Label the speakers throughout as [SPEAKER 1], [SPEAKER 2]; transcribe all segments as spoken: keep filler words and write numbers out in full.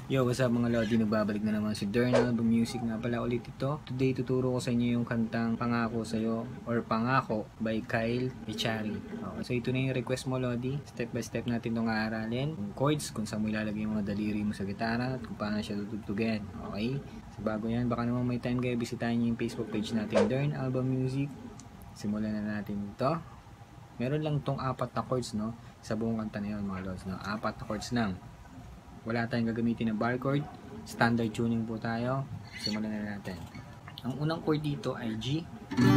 [SPEAKER 1] Yo, what's up mga Lodi? Nagbabalik na naman si Dern Album Music nga pala ulit ito. Today, tuturo ko sa inyo yung kantang Pangako Sa'yo or Pangako by Kyle Echari. Okay, so ito na yung request mo, Lodi. Step by step natin itong aaralin. Yung chords, kung saan mo ilalagay yung mga daliri mo sa gitara at kung paano siya tutugtugin. Okay? So bago yan, baka naman may time kayo, bisitahin nyo yung Facebook page natin, Dern Album Music. Simulan na natin ito. Meron lang tong apat na chords, no? Sa buong kanta na yun, mga Lods, no? Apat na chords lang. Wala tayong gagamitin na bar chord. Standard tuning po tayo. Simulan na natin. Ang unang chord dito ay G.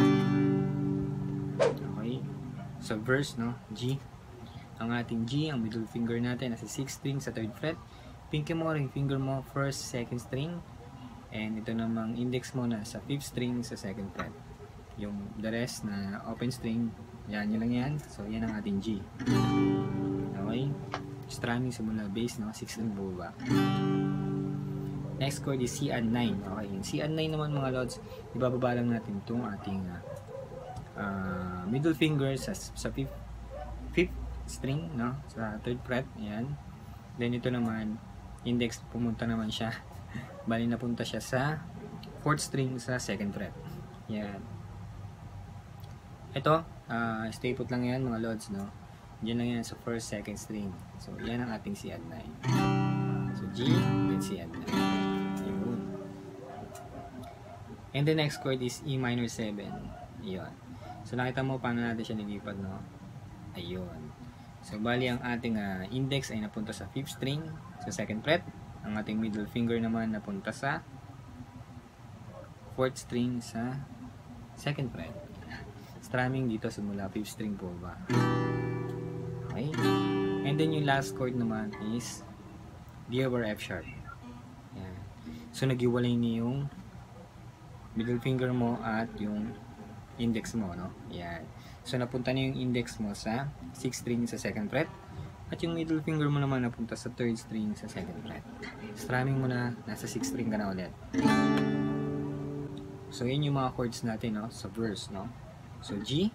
[SPEAKER 1] Okay. Sa verse, no? G. Ang ating G, ang middle finger natin nasa sixth string sa third fret. Pinky mo, ring finger mo, first, second string. And ito namang index mo na sa fifth string sa second fret. Yung the rest na open string, yan, yun lang yan. So, yan ang ating G. Okay. Strumming simula bass, no? six string baba. Next chord is C add nine. Okay, yung C add nine naman mga Lods, ibababa lang natin itong ating uh, uh, middle finger sa, sa fifth, fifth string, no? Sa third fret, ayan. Then ito naman, index, pumunta naman siya. Bali napunta siya sa fourth string sa second fret. Ayan. Ito, uh, stay put lang yan mga Lods, no? Diyan lang yan sa first, second string. So, yan ang ating C add nine. So, G, then C add nine. Ayun. And the next chord is E minor seven. Ayun. So, nakita mo paano natin siya nilipad, no? Ayun. So, bali ang ating uh, index ay napunta sa fifth string, sa second fret. Ang ating middle finger naman napunta sa fourth string sa second fret. Strumming dito simula fifth string po ba? Okay. And then yung last chord naman is D over F sharp. Yan. So naghiwalay niyo yung middle finger mo at yung index mo, no? Yan. So napunta na yung index mo sa sixth string sa second fret at yung middle finger mo naman napunta sa third string sa second fret. Strumming mo na, nasa sixth string ka na ulit. So yun yung mga chords natin, no? Sa verse, no? So G,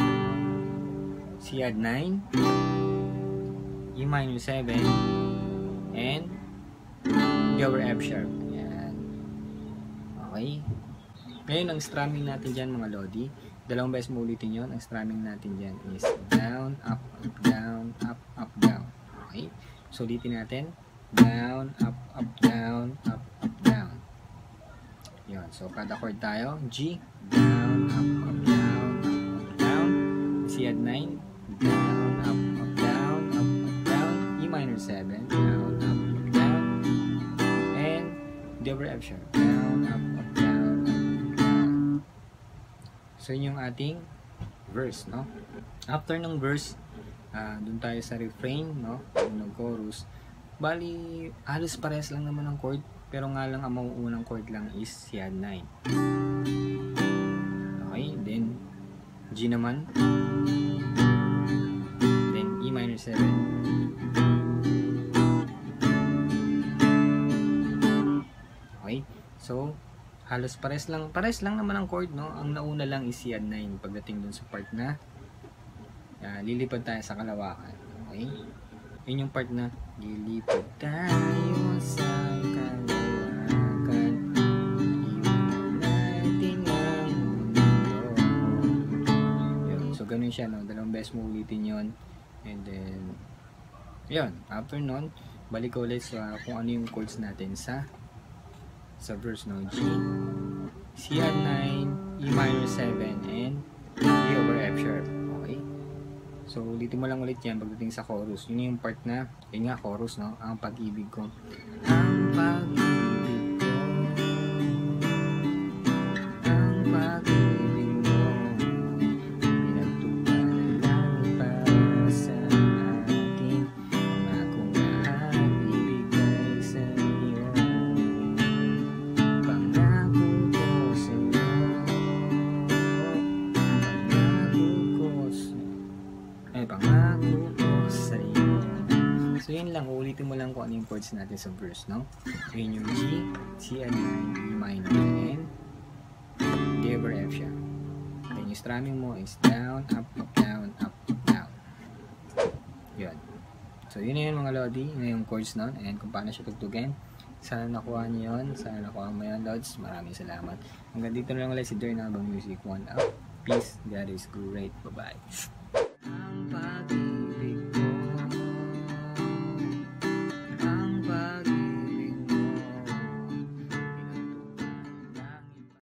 [SPEAKER 1] C add nine, E minor seven, and D over F sharp. Yan. Okay. Ngayon, ang strumming natin dyan mga Lodi, dalawang beses mo ulitin yun. Ang strumming natin dyan is down, up, up, down, up, up, down. Okay. So, ulitin natin. Down, up, up, down, up, up, down. Yun. So, kada chord tayo. G, down, up, up, down, up, up, down. C add nine, down, up, up, down, up, up, down. E minor seven, down, up, up, down. And D over F sharp, down, up, up, down, up, up, down. So, yun yung ating verse, no? After ng verse, uh, dun tayo sa refrain, no? Yung chorus. Bali, halos pares lang naman ang chord, pero nga lang ang mauunang chord lang is C add nine. Okay, then G naman. E minor seven. Okay. So, halos pares lang, pares lang naman ang chord, no? Ang nauna lang is C add nine pagdating dun sa part na uh, lilipad tayo sa kalawakan. Okay? Yun yung part na lilipad tayo sa kalawakan. Iwan natin ang mundo. Yun. So, ganun siya, no? Dalawang beses mo ulitin yun. And then, yun, after nun, balik ko ulit sa kung ano yung chords natin sa sa verse, no? G, C add nine, E minor seven, and D over F sharp. Okay? So, ulitin mo lang ulit yan pagdating sa chorus. Yun yung part na, yun nga, chorus, no? Ang pag-ibig ko. Ang pag-ibig ko. Ang pag-ibig mo. So yun lang, ulitin mo lang kung ano yung chords natin sa verse, no? So yun yung G, C add nine, E minor, and D over F sharp. Then yung strumming mo is down, up, up, down, up, up, down. Yun. So yun na yun mga Lodi, yun na yung chords nun, and kung paano siya tugtugin. Sana nakuha niyo yun. Sana nakuha mo yun, Lods. Maraming salamat. Hanggang dito na lang ulit si Dernabang Music. One up. Peace. God is great. Bye-bye.